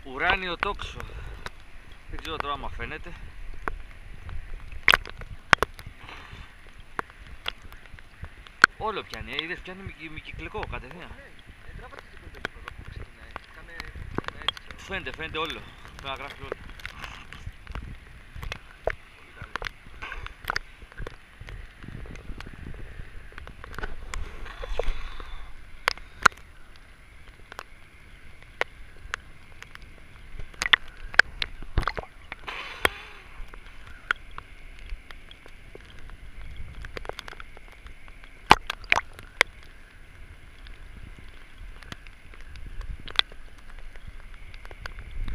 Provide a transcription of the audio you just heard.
Ουράνιο τόξο. Δεν ξέρω τώρα άμα φαίνεται. Όλο πιάνει, είδες, πιάνει μη κυκλικό κατευθείαν. Φαίνεται όλο. Πρέπει να γράφει όλο.